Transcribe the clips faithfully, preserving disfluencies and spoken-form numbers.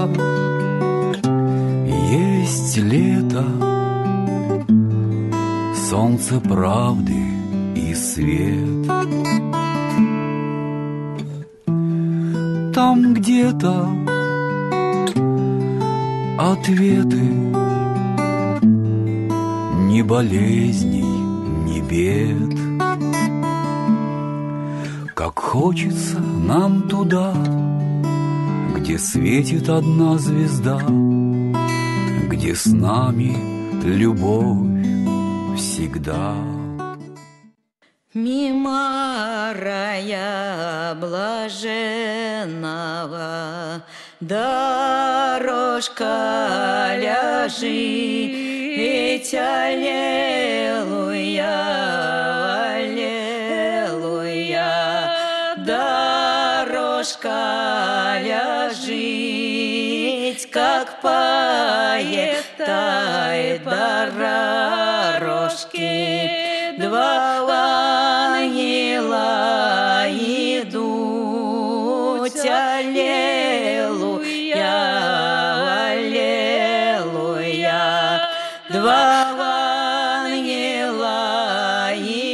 там есть лето, солнце правды и свет. Там где-то ответы, ни болезней, ни бед. Как хочется нам туда, где светит одна звезда, где с нами любовь всегда. Мимо рая блаженного дорожка лежит, аллилуйя, аллилуйя, дорожка лежит, как поетай дорожки, два ангела идут, аллилуйя, аллилуйя, два ангела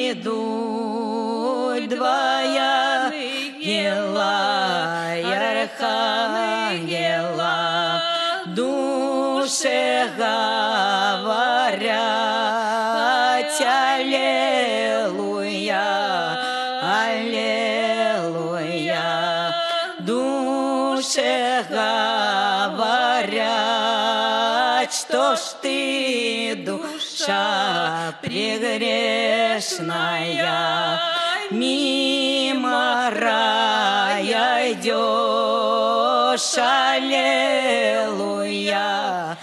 идут, два ангела, архангела, душе говорят, аллилуйя, аллилуйя, душе говорят, что ж ты, душа прегрешная, мимо рая идешь, аллилуйя,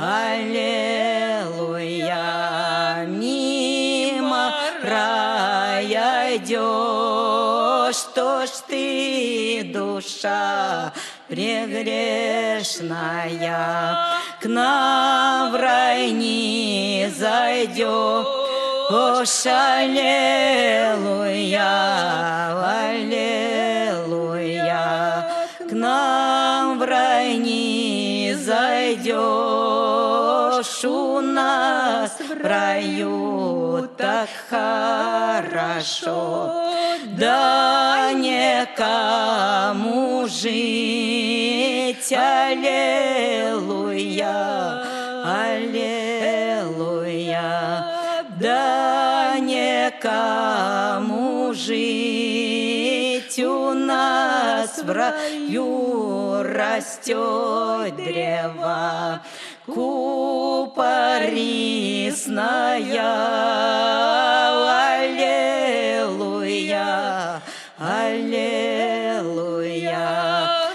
аллилуйя, мимо рая идешь, что ж ты, душа прегрешная, к нам в рай не зайдешь, аллилуйя, аллилуйя, к нам в рай не зайдешь, у нас в раю так хорошо, да некому жить, аллилуйя, аллилуйя, да некому жить, у нас в раю растет древо купорисная, аллилуйя, аллилуйя,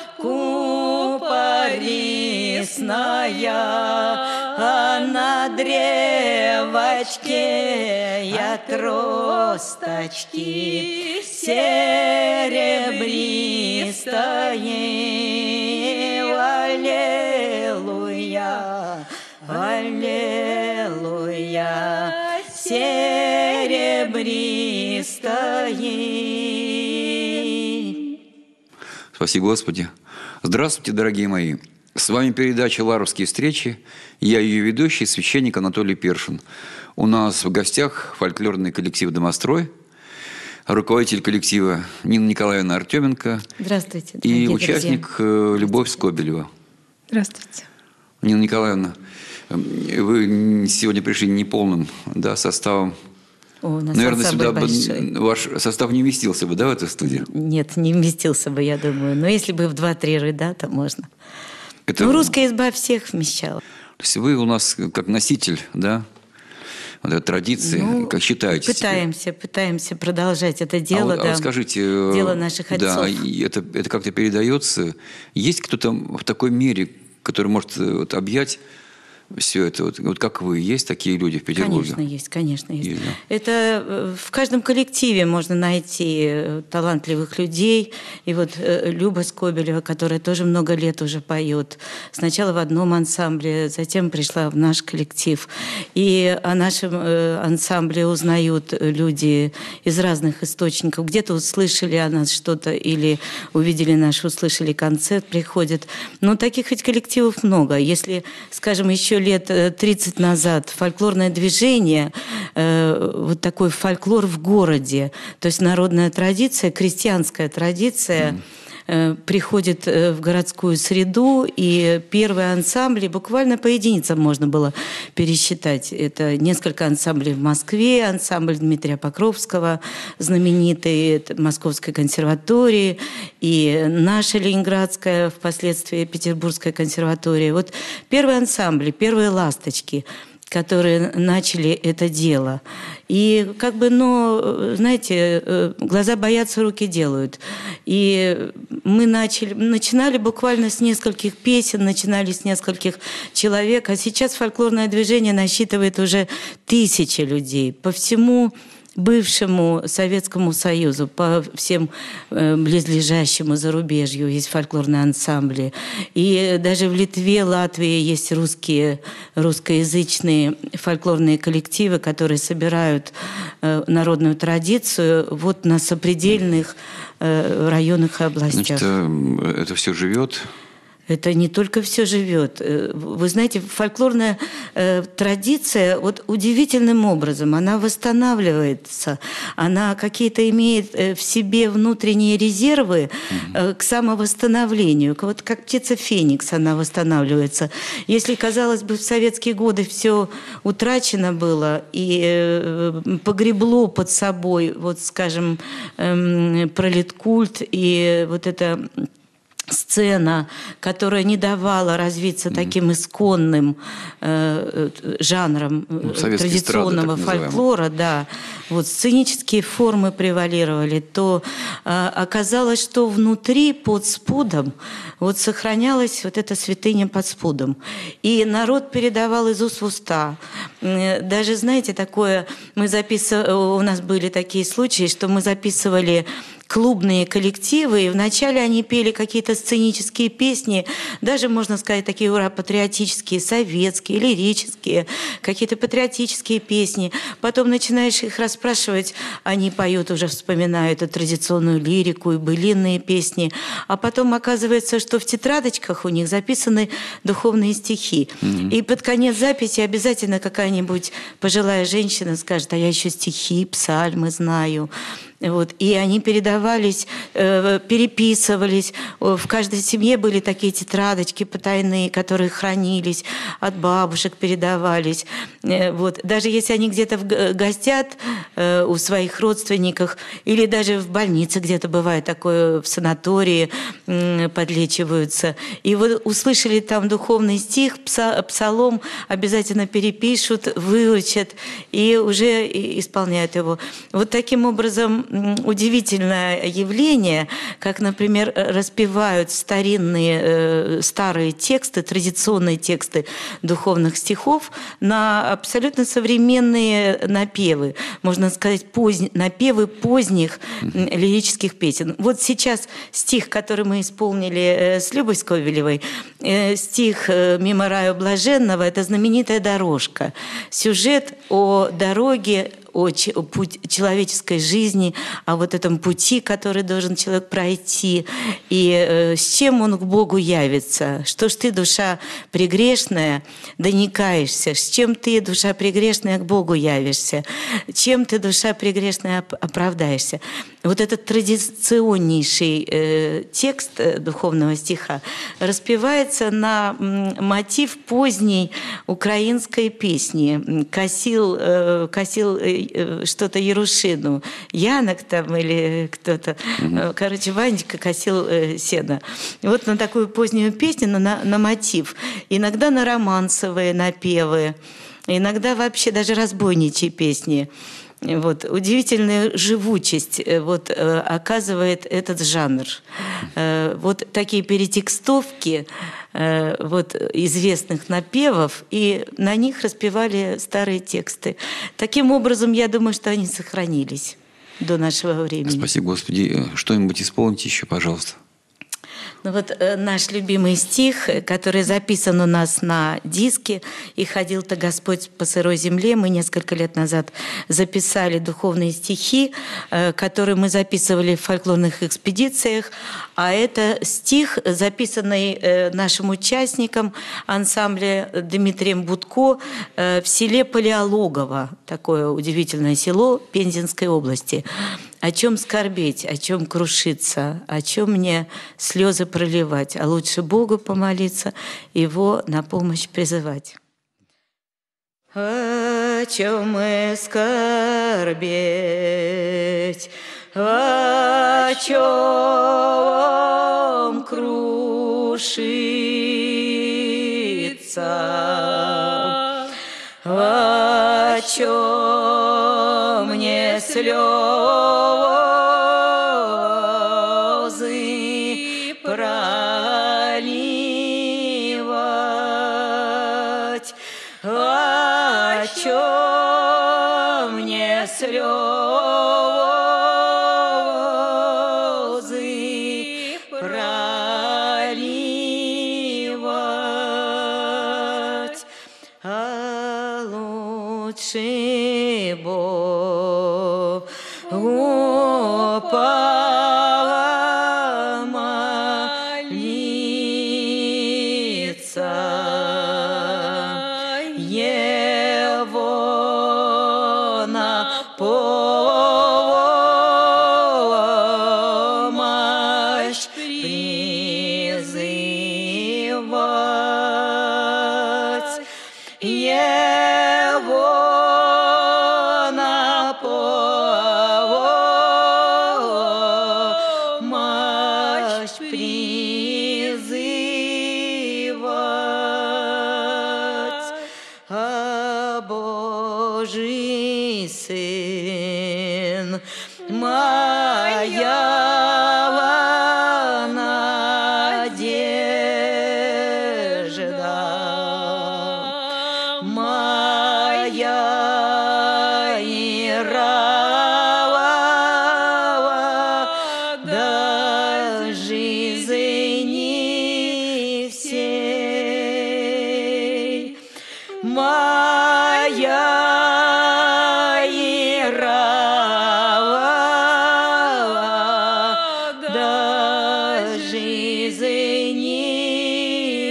купорисная, а на древочке я тросточки серебристые, аллилуйя, аллилуйя, серебристые. Спаси Господи. Здравствуйте, дорогие мои. С вами передача «Ларовские встречи». Я ее ведущий, священник Анатолий Першин. У нас в гостях фольклорный коллектив «Домострой», руководитель коллектива Нина Николаевна Артеменко. Здравствуйте, и участник друзья. Любовь Скобелева. Здравствуйте. Нина Николаевна, вы сегодня пришли неполным, да, составом. О, у нас наверное, сюда бы большой. Ваш состав не вместился бы, да, в эту студию? Нет, не вместился бы, я думаю. Но если бы в два-три ряда, то можно. Это... Ну, русская изба всех вмещала. То есть вы у нас как носитель, да, вот этой традиции, ну, как считаете? Пытаемся, себе? пытаемся продолжать это А, дело, да, да, а скажите, дело наших отцов. Да, это, это как-то передается? Есть кто-то в такой мере, который может вот, объять все это? Вот, вот как вы, есть такие люди в Петербурге? Конечно, есть, конечно, есть. Есть, да? Это в каждом коллективе можно найти талантливых людей. И вот Люба Скобелева, которая тоже много лет уже поет. Сначала в одном ансамбле, затем пришла в наш коллектив. И о нашем ансамбле узнают люди из разных источников. Где-то услышали о нас что-то или увидели наш, услышали концерт, приходят. Но таких ведь коллективов много. Если, скажем, еще лет тридцать назад фольклорное движение, э, вот такой фольклор в городе, то есть народная традиция, крестьянская традиция, mm. э, приходит в городскую среду, и первые ансамбли буквально по единицам можно было пересчитать. Это несколько ансамблей в Москве, ансамбль Дмитрия Покровского, знаменитый Московской консерватории, и наша Ленинградская, впоследствии Петербургская консерватория. Вот первые ансамбли, первые ласточки, которые начали это дело. И как бы, ну, знаете, глаза боятся, руки делают. И мы начали, начинали буквально с нескольких песен, начинали с нескольких человек, а сейчас фольклорное движение насчитывает уже тысячи людей по всему бывшему Советскому Союзу, по всем э, близлежащему зарубежью есть фольклорные ансамбли. И даже в Литве, Латвии есть русские, русскоязычные фольклорные коллективы, которые собирают э, народную традицию вот на сопредельных э, районах и областях. Значит, это все живет? Это не только все живет. Вы знаете, фольклорная э, традиция вот удивительным образом, она восстанавливается, она какие-то имеет э, в себе внутренние резервы э, к самовосстановлению. Вот как птица Феникс она восстанавливается. Если, казалось бы, в советские годы все утрачено было и э, погребло под собой, вот, скажем, э, пролеткульт и вот это... сцена, которая не давала развиться mm-hmm. таким исконным э, жанром ну, традиционного фольклора, да, вот сценические формы превалировали, то э, оказалось, что внутри под спудом вот сохранялась вот эта святыня под спудом. И народ передавал из уст в уста. Даже, знаете, такое, мы записывали, у нас были такие случаи, что мы записывали клубные коллективы, и вначале они пели какие-то сценические песни, даже, можно сказать, такие ура, патриотические, советские, лирические, какие-то патриотические песни. Потом начинаешь их расспрашивать, они поют, уже вспоминают эту традиционную лирику и былинные песни. А потом оказывается, что в тетрадочках у них записаны духовные стихи. Mm-hmm. И под конец записи обязательно какая-нибудь пожилая женщина скажет: а я еще стихи, псальмы знаю. Вот. И они передавались, э, переписывались. В каждой семье были такие тетрадочки потайные, которые хранились, от бабушек передавались. Э, вот. Даже если они где-то в, гостят э, у своих родственников, или даже в больнице где-то бывает такое, в санатории э, подлечиваются. И вот услышали там духовный стих, пса, псалом, обязательно перепишут, выучат и уже исполняют его. Вот таким образом удивительное явление, как, например, распевают старинные, э, старые тексты, традиционные тексты духовных стихов на абсолютно современные напевы, можно сказать, поздь... напевы поздних лирических песен. Вот сейчас стих, который мы исполнили с Любой Скобелевой, э, стих «Мимо раю блаженного», это знаменитая дорожка. Сюжет о дороге, о путь человеческой жизни, о вот этом пути, который должен человек пройти, и э, с чем он к Богу явится. Что ж ты, душа прегрешная, да не каешься? С чем ты, душа прегрешная, к Богу явишься? Чем ты, душа прегрешная, оправдаешься? Вот этот традиционнейший э, текст э, духовного стиха распевается на м, мотив поздней украинской песни. Косил, э, косил э, что-то Ярушину, Янок там или кто-то. Mm-hmm. Короче, Ванечка косил э, сено. Вот на такую позднюю песню, на, на мотив. Иногда на романсовые напевы, иногда вообще даже разбойничьи песни. Вот, удивительную живучесть вот, оказывает этот жанр. Вот такие перетекстовки э, вот, известных напевов, и на них распевали старые тексты. Таким образом, я думаю, что они сохранились до нашего времени. Спаси Господи. Что-нибудь исполните еще, пожалуйста. Ну вот э, наш любимый стих, который записан у нас на диске «И ходил-то Господь по сырой земле». Мы несколько лет назад записали духовные стихи, э, которые мы записывали в фольклорных экспедициях. А это стих, записанный э, нашим участникам ансамбля Дмитрием Будко э, в селе Палеологово, такое удивительное село Пензенской области. О чем скорбеть, о чем крушиться, о чем мне слезы проливать, а лучше Богу помолиться, Его на помощь призывать. О чем мы скорбеть, о чем крушиться, о чем мне слезы проливать, о чем мне слезы проливать, а лучше Богу помолиться, Его на помощь призывать, Его на помощь призывать, а Божий Сын моя надежда, моя и рава до жизни всей, моя и рава до жизни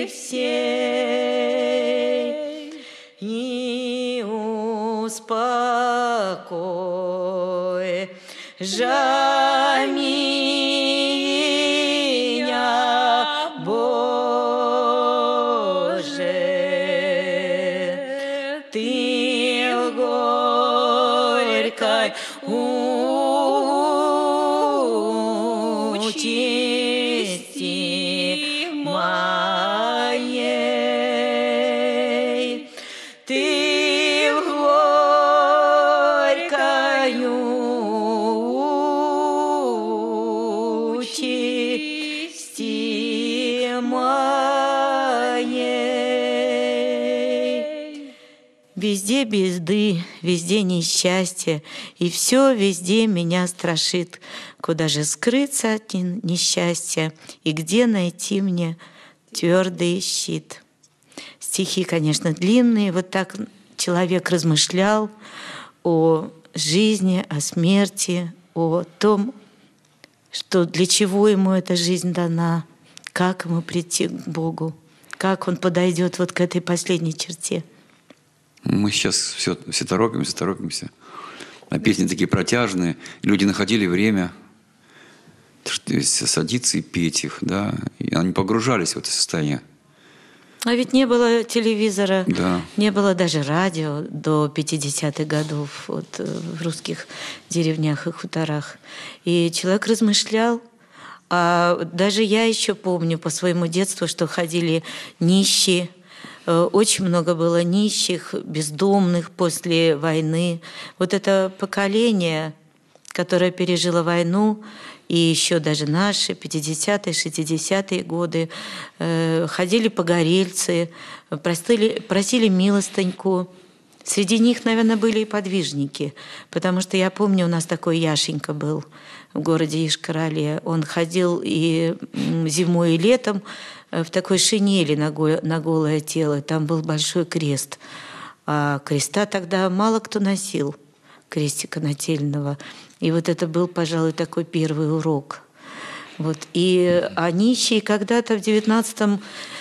всей, и успокой же меня, Боже, Ты в горькой участи моей, Ты в горькой участи моей. Везде беды, везде несчастье, и все везде меня страшит. Куда же скрыться от несчастья, и где найти мне твердый щит? Стихи, конечно, длинные. Вот так человек размышлял о жизни, о смерти, о том, что для чего ему эта жизнь дана, как ему прийти к Богу, как он подойдет вот к этой последней черте. Мы сейчас все, все торопимся, торопимся. А песни такие протяжные. Люди находили время садиться и петь их, да. И они погружались в это состояние. А ведь не было телевизора, да. Не было даже радио до пятидесятых годов вот, в русских деревнях и хуторах. И человек размышлял. А даже я еще помню по своему детству, что ходили нищие. Очень много было нищих, бездомных после войны. Вот это поколение, которое пережило войну и еще даже наши, пятидесятые, шестидесятые годы, ходили погорельцы, просили, просили милостыньку. Среди них, наверное, были и подвижники, потому что я помню, у нас такой Яшенька был в городе Йошкар-Оле. Он ходил и зимой, и летом в такой шинели на голое тело. Там был большой крест. А креста тогда мало кто носил, крестика нательного. И вот это был, пожалуй, такой первый урок. Вот. И а нищие когда-то в девятнадцатом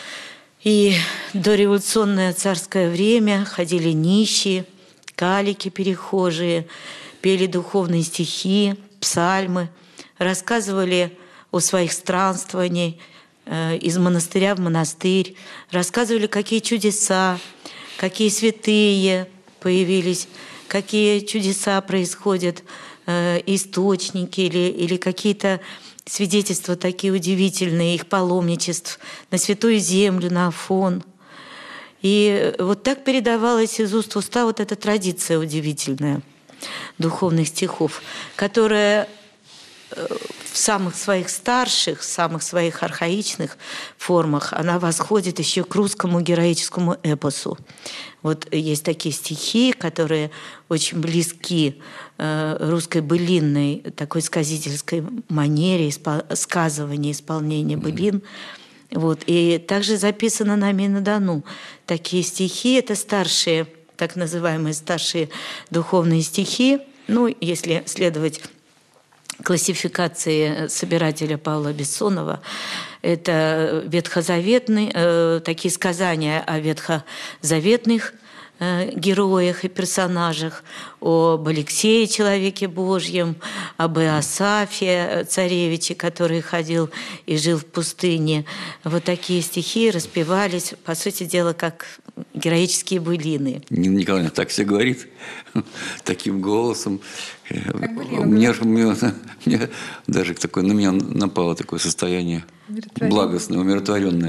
и дореволюционное царское время ходили нищие, калики перехожие, пели духовные стихи, псальмы, рассказывали о своих странствованиях э, из монастыря в монастырь, рассказывали, какие чудеса, какие святые появились, какие чудеса происходят, э, источники или, или какие-то свидетельства такие удивительные, их паломничеств на Святую Землю, на Афон. И вот так передавалась из уст в уста вот эта традиция удивительная духовных стихов, которая в самых своих старших, самых своих архаичных формах, она восходит еще к русскому героическому эпосу. Вот есть такие стихи, которые очень близки русской былинной, такой сказительской манере сказывания, исполнения былин. Вот. И также записано нами на Дону такие стихи. Это старшие, так называемые старшие духовные стихи. Ну, если следовать классификации собирателя Павла Бессонова, это ветхозаветные, э, такие сказания о ветхозаветных э, героях и персонажах, об Алексее, человеке Божьем, об Иосафе, царевиче, который ходил и жил в пустыне. Вот такие стихи распевались, по сути дела, как героические былины. Нина Николаевна так все говорит, таким голосом. У меня, у меня, у меня даже такое, на меня напало такое состояние благостное, умиротворенное.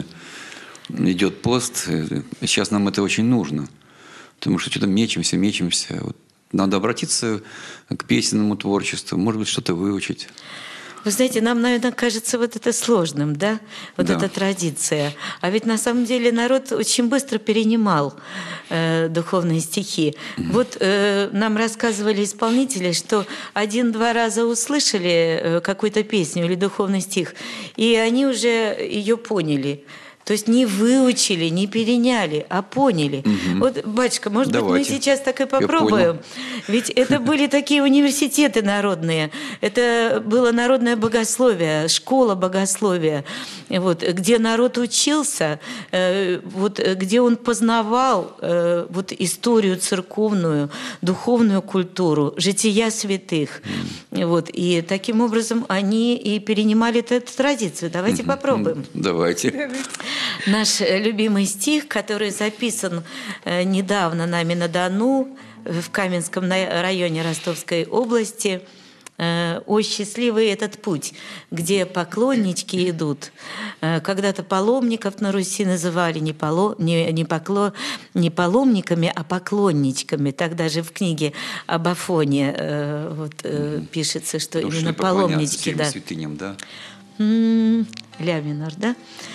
Идет пост, сейчас нам это очень нужно, потому что что-то мечемся, мечемся. Вот надо обратиться к песенному творчеству, может быть, что-то выучить. Вы знаете, нам, наверное, кажется вот это сложным, да? Вот да. эта традиция. А ведь на самом деле народ очень быстро перенимал э, духовные стихи. Mm-hmm. Вот э, нам рассказывали исполнители, что один-два раза услышали э, какую-то песню или духовный стих, и они уже ее поняли. То есть не выучили, не переняли, а поняли. Угу. Вот, батюшка, может Давайте. быть, мы сейчас так и попробуем? Ведь это были такие университеты народные. Это было народное богословие, школа богословия, вот, где народ учился, э, вот, где он познавал э, вот, историю церковную, духовную культуру, жития святых. Mm. Вот, и таким образом они и перенимали эту традицию. Давайте mm-hmm. попробуем. Давайте. Наш любимый стих, который записан недавно нами на Дону, в Каменском районе Ростовской области, «О, счастливый этот путь, где поклоннички идут». Когда-то паломников на Руси называли не, поло, не, не, покло, не паломниками, а поклонничками. Тогда же в книге об Афоне вот, mm-hmm. пишется, что Ушли именно паломнички. Да. Святыням, да? М-м, ля минор, да?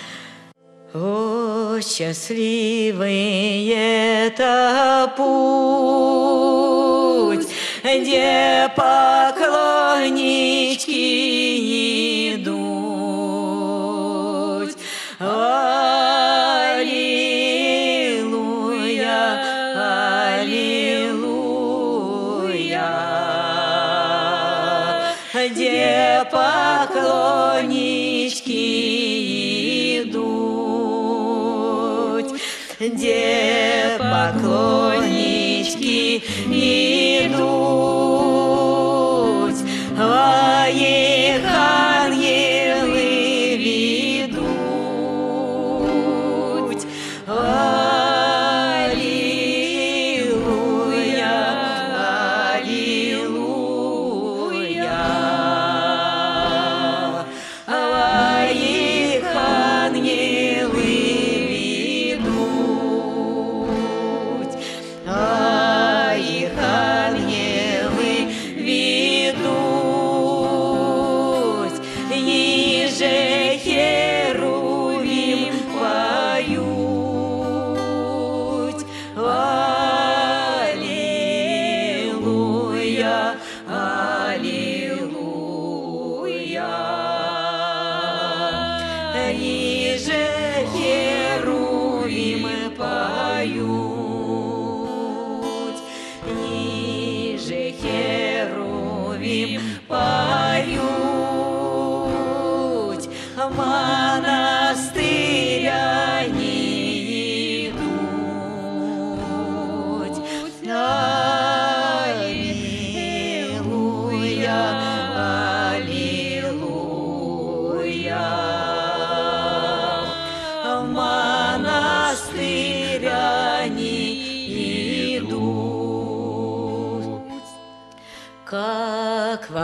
О, счастливый это путь, где поклоннички идут. Аллилуйя, аллилуйя, где поклоннички идут. Где поклоннички идут, а их ангелы ведут. Аллилуйя, аллилуйя, а их ангелы ведут. А их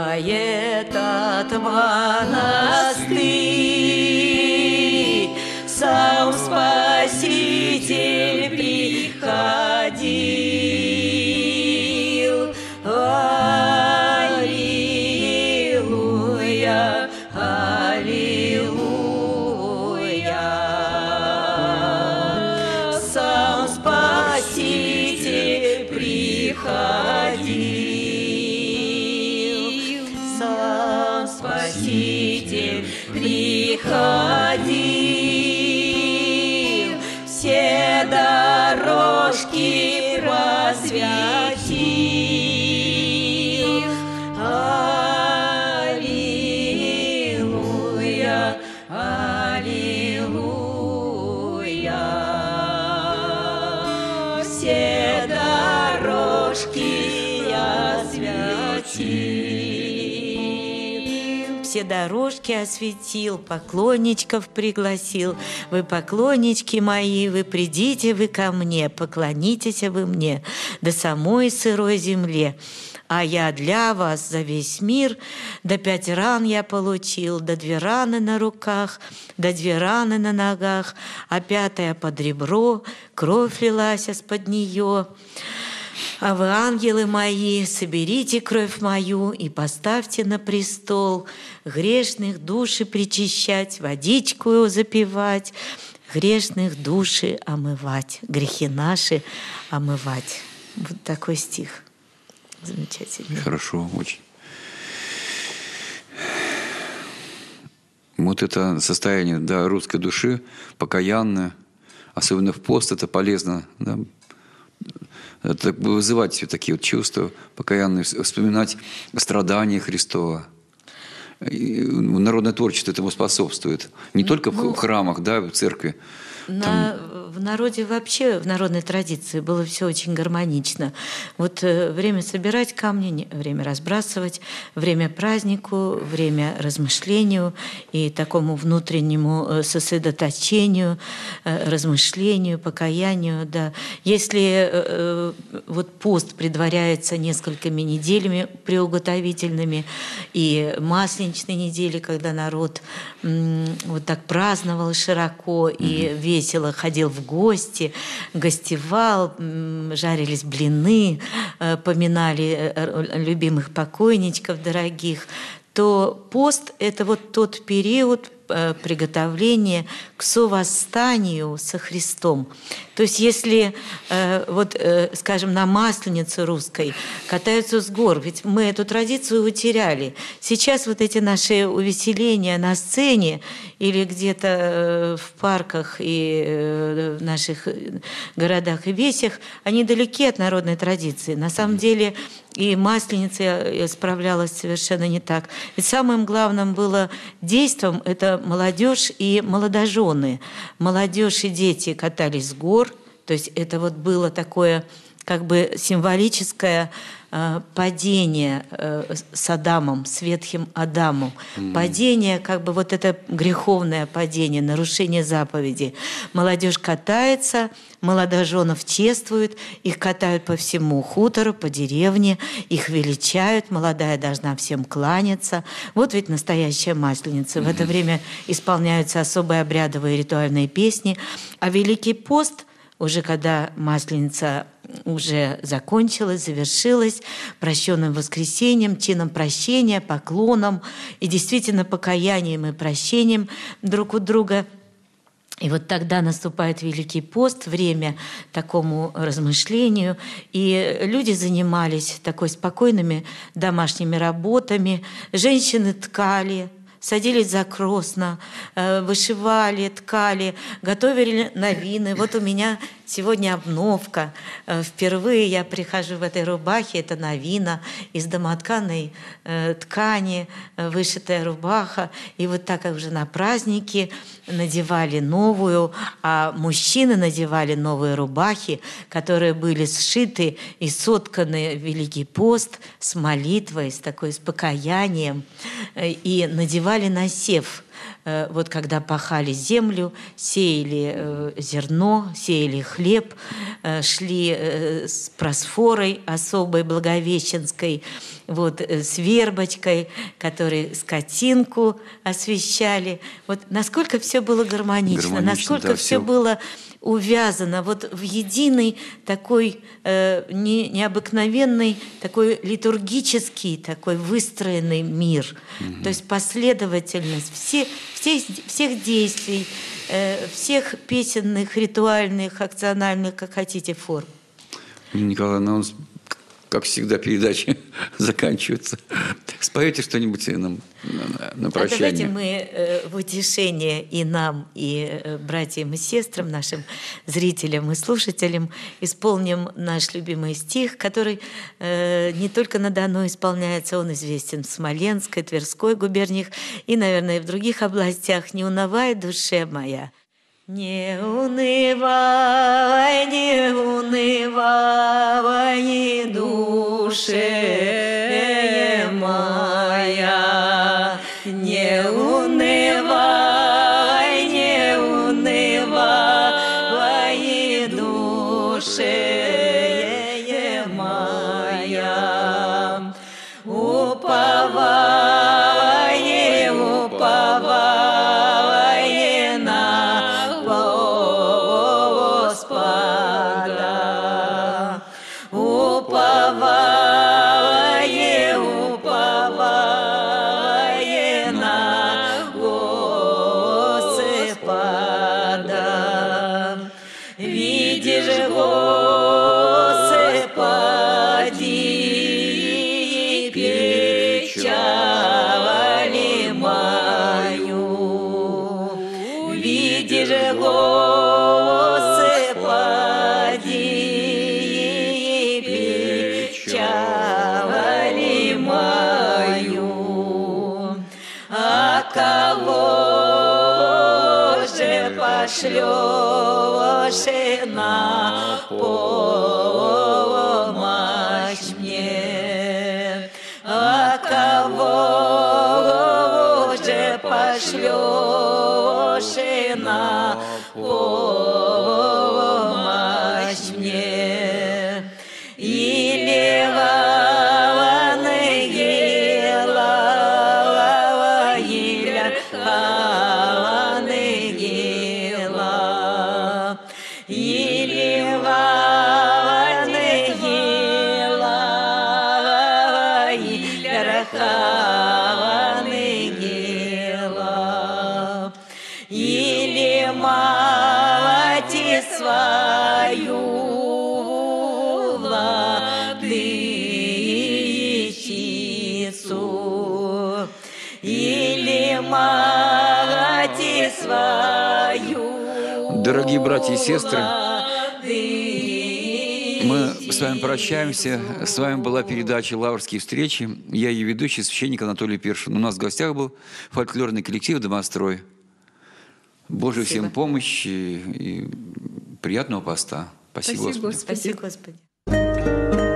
этот монастырь сам Спаситель приходил. Аллилуйя, аллилуйя, сам Спаситель приходил, сам Спаситель приходил, все дорожки просветил. Аллилуйя, аллилуйя, все дорожки осветил. Все дорожки осветил, поклонничков пригласил. Вы, поклоннички мои, вы придите вы ко мне, поклонитесь вы мне до самой сырой земле. А я для вас за весь мир, да пять ран я получил, да две раны на руках, да две раны на ногах, а пятая под ребро, кровь лилась из-под нее. А вы, ангелы мои, соберите кровь мою и поставьте на престол, грешных души причащать, водичку запивать, грешных души омывать, грехи наши омывать. Вот такой стих. Замечательно. Хорошо, очень. Вот это состояние, да, русской души, покаянное, особенно в пост, это полезно, да, это вызывать все такие вот чувства покаянные, вспоминать страдания Христова. И народное творчество этому способствует. Не только ну, в храмах, да, в церкви. На, Там... В народе вообще, в народной традиции было все очень гармонично. Вот э, время собирать камни, время разбрасывать, время празднику, время размышлению и такому внутреннему сосредоточению, э, размышлению, покаянию. Да. Если э, вот пост предваряется несколькими неделями приуготовительными и масленичной недели, когда народ м, вот так праздновал широко mm-hmm. и весело ходил в гости, гостевал, жарились блины, поминали любимых покойничков дорогих, то пост – это вот тот период приготовления к совосстанию со Христом. То есть если, вот, скажем, на Масленицу русской катаются с гор, ведь мы эту традицию утеряли. Сейчас вот эти наши увеселения на сцене или где-то в парках и в наших городах и весях, они далеки от народной традиции. На самом деле и Масленица справлялась совершенно не так. Ведь самым главным было действом это молодежь и молодожены. Молодежь и дети катались с гор, то есть это вот было такое как бы символическое э, падение э, с Адамом, с ветхим Адамом. Mm-hmm. Падение, как бы вот это греховное падение, нарушение заповеди. Молодежь катается, молодоженов чествуют, их катают по всему хутору, по деревне, их величают, молодая должна всем кланяться. Вот ведь настоящая Масленица. Mm-hmm. В это время исполняются особые обрядовые ритуальные песни. А Великий пост, уже когда Масленица уже закончилась, завершилась, прощенным воскресением, чином прощения, поклоном и действительно покаянием и прощением друг у друга. И вот тогда наступает Великий пост, время такому размышлению, и люди занимались такой спокойными домашними работами, женщины ткали, садились за кросно, вышивали, ткали, готовили новины. Вот у меня сегодня обновка. Впервые я прихожу в этой рубахе, это новина из домотканой ткани, вышитая рубаха. И вот так как уже на праздники надевали новую, а мужчины надевали новые рубахи, которые были сшиты и сотканы в Великий пост с молитвой, с такой, с покаянием, и надевали насев. Вот когда пахали землю, сеяли зерно, сеяли хлеб, шли с просфорой особой благовещенской, вот, с вербочкой, которые скотинку освещали. Вот насколько все было гармонично, гармонично насколько да, все все было увязано вот в единый такой э, не, необыкновенный, такой литургический, такой выстроенный мир. Mm-hmm. То есть последовательность все, все, всех действий, э, всех песенных, ритуальных, акциональных, как хотите, форм. Николай, ну, как всегда, передачи заканчиваются. Так, споете что-нибудь нам на, на прощание? А давайте мы э, в утешение и нам, и э, братьям и сестрам, нашим зрителям и слушателям исполним наш любимый стих, который э, не только на Дону исполняется, он известен в Смоленской, Тверской губерниях и, наверное, и в других областях. «Не унывай, душе моя». Не унывай, не унывай, душе моя, не унывай, не унывай, душе моя, уповай, уповай. Пошлёшь на помощь мне, а кого же пошлёшь на помощь мне? Или ангела, или или мать свою владычицу, или мать свою. Дорогие братья и сестры, мы с вами прощаемся. С вами была передача «Лаврские встречи». Я ее ведущий, священник Анатолий Першин. У нас в гостях был фольклорный коллектив «Домострой». Божьей всем помощи и приятного поста. Спасибо, Спасибо, Господи. Спасибо, Господи.